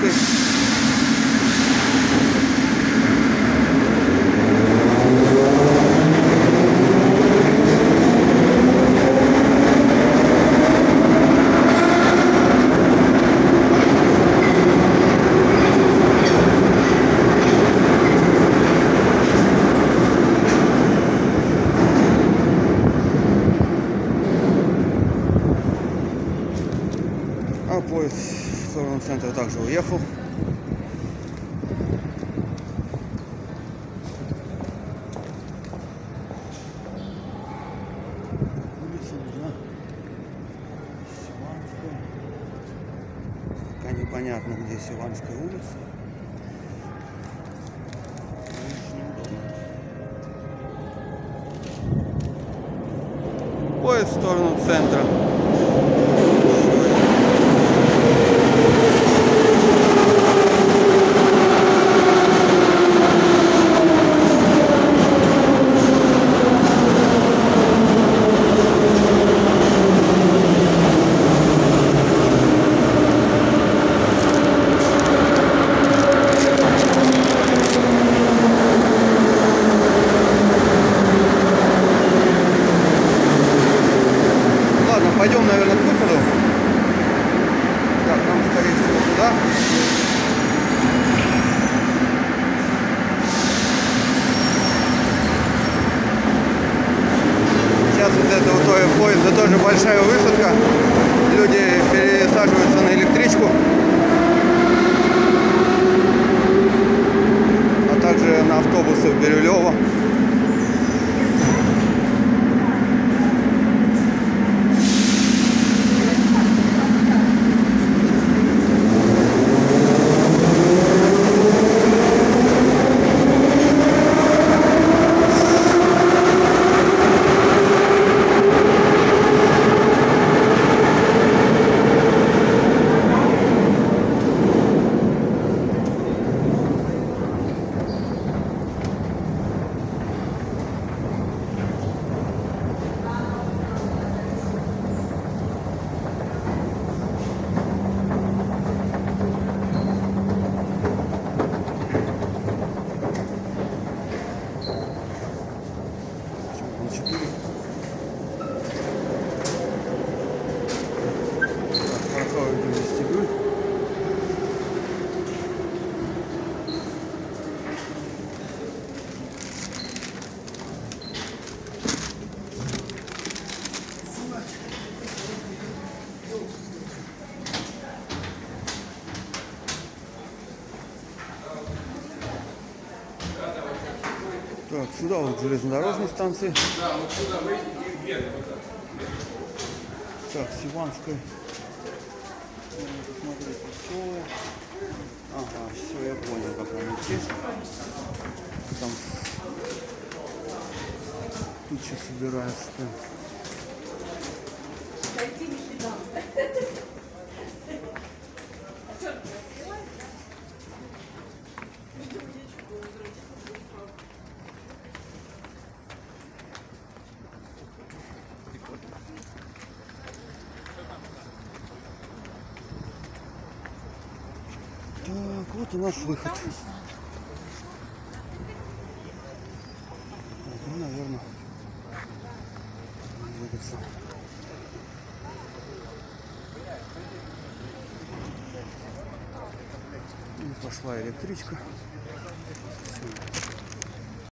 Сиванской. А поезд в сторону центра также уехал. Улица нужна Сиванская. Пока непонятно, где Сиванская улица. Поезд в сторону центра. Пойдем, наверное, к выходу. Так, нам, скорее всего, туда. Сейчас из этого поезда тоже большая высадка. Люди пересаживаются на электричку. А также на автобусы в Бирюлево. Так, сюда вот железнодорожные станции. Да, вот сюда выйти и вверх. Так, Сиванская. Посмотреть, все. Ага, все, я понял, как нам идти. Там тучи собираются. Так, вот у нас выход. Ну, наверное, двигаться. И пошла электричка.